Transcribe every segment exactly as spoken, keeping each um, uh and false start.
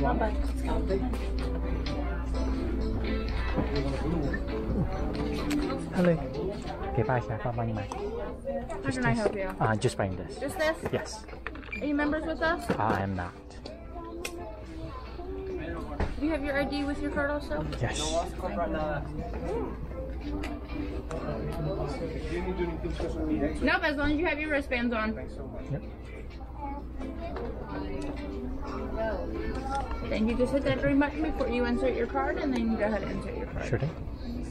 on, bud. Let's go. Hello. 给爸一下，爸帮你买。 How can I help you? Uh, just buying this. Just this? Yes. Are you members with us? I am not. Do you have your I D with your card also? Yes. Nope, as long as you have your wristbands on. Yep. Then you just hit that green button before you insert your card, and then you go ahead and insert your card. Sure thing.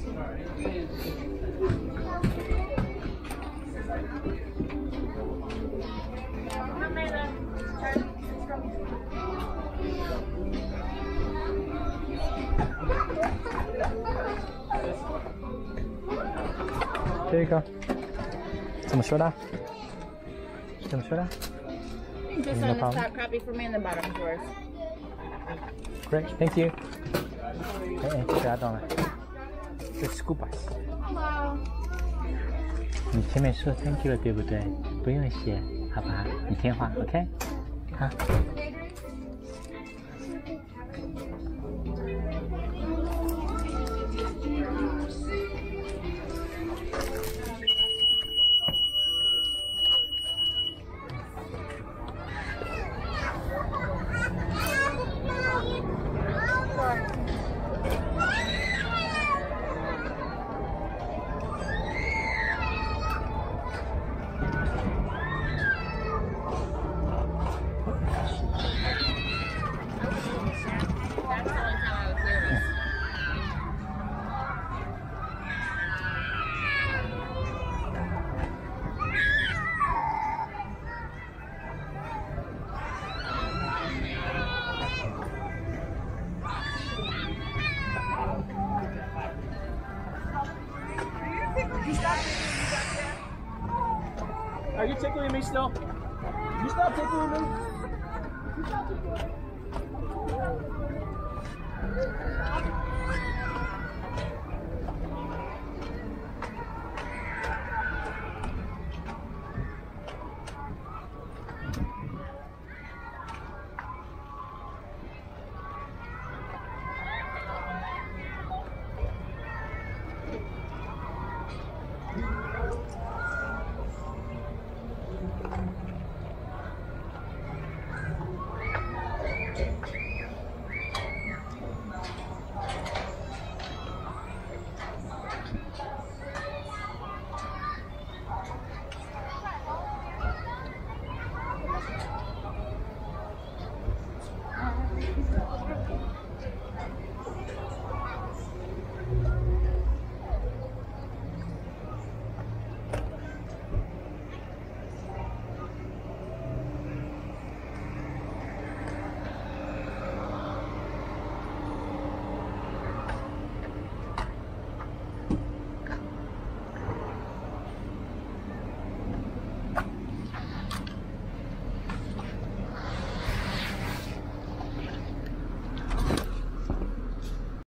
There you go. 怎么说的？怎么说的？ Just No on the problem. top copy for me and the bottom for us. Great, thank you. 哎哎，不要动了。这 school bus。 Hello. 你前面说 thank you 了，对不对？不用谢，好吧？你听话 ，OK？ 好。 Are you tickling me still? You stop tickling me? You stop tickling me?